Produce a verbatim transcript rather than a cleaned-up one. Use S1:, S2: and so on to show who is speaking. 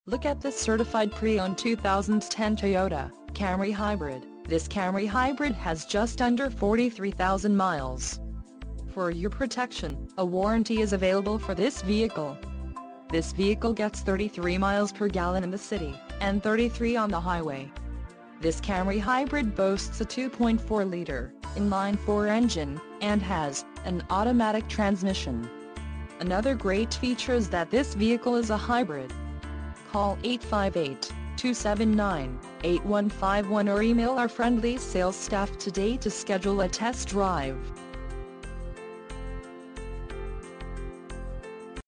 S1: Look at this certified pre-owned two thousand ten Toyota Camry Hybrid. This Camry Hybrid has just under forty-three thousand miles. For your protection, a warranty is available for this vehicle. This vehicle gets thirty-three miles per gallon in the city, and thirty-three on the highway. This Camry Hybrid boasts a two point four liter inline-four engine, and has an automatic transmission. Another great feature is that this vehicle is a hybrid. Call eight five eight, two seven nine, eight one five one or email our friendly sales staff today to schedule a test drive.